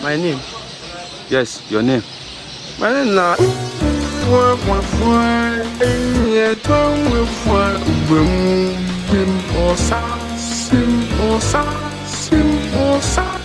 My name? Yes, your name. My name na Simple,